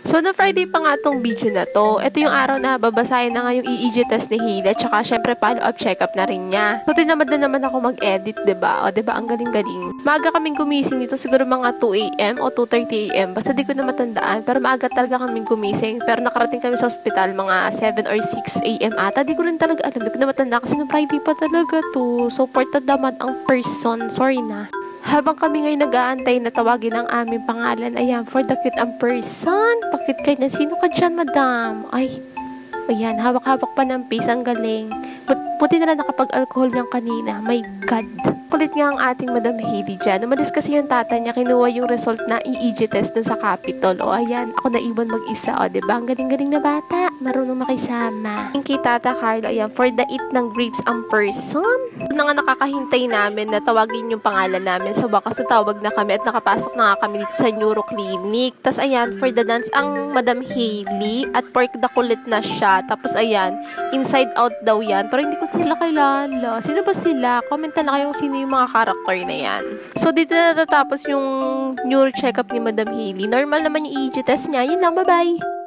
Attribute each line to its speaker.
Speaker 1: So, na Friday pa nga tong video na to. Ito yung araw na babasahin na nga yung EEG test ni Hailey. At saka, syempre, follow-up check-up na rin niya. So, tinamad na naman ako mag-edit, diba? O, diba? Ang galing-galing. Maaga kaming gumising dito. Siguro mga 2 a.m. o 2:30 a.m. Basta di ko na matandaan. Pero maaga talaga kaming gumising. Pero nakarating kami sa ospital mga 7 or 6 a.m. ata. Di ko rin talaga alam. Di ko na matanda kasi nung Friday pa talaga to. So, portadaman ang person. Sorry na. Habang kami ngayon nag-aantay na tawagin ang aming pangalan, ayan, for the cute ang person. Pakit kayo na, sino ka dyan, madam? Ay, ayan, hawak-hawak pa ng face, ang galing. Buti na lang nakapag-alcohol niyang kanina. My God. Kulit nga ang ating Madam Hailey dyan. Umalis kasi yung tata niya, kinuha yung result na EEG test dun sa Capitol. O, ayan, ako naiwan mag-isa. O, diba? Ang galing-galing na bata. Marunong makisama. Yung kay Tata Carlo, ayan, for the eat ng grapes ang person. Na nga nakakahintay namin na tawagin yung pangalan namin. Sa wakas natawag na kami at nakapasok na nga kami dito sa Neuro Clinic. Tapos, ayan, for the dance ang Madam Hailey at pork the kulit na siya. Tapos, ayan, inside out daw yan. Pero hindi ko sila kilala. Sino ba sila? Comment na lang kayong sino yung mga karakter na yan. So, dito na natatapos yung neuro check-up ni Madam Hailey. Normal naman yung EEG test niya. Yun lang, bye-bye!